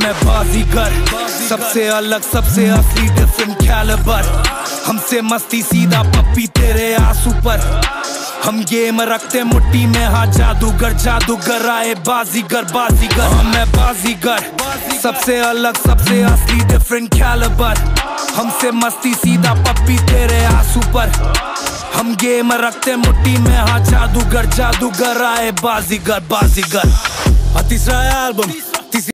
मैं बाजीगर, सबसे अलग सबसे असली डिफरेंट कैलिबर। हमसे मस्ती सीधा पप्पी तेरे आंसू पर। हम गेम रखते मुट्ठी में, हाँ जादूगर जादूगर आए बाजीगर बाजीगर। हाँ मैं बाजीगर, सबसे अलग सबसे असली डिफरेंट कैलिबर। हमसे मस्ती सीधा पप्पी तेरे आंसू पर। हम गेम रखते मुट्ठी में, हाँ जादूगर जादूगर आए बाजीगर बाजीगर। तीसरा एल्बम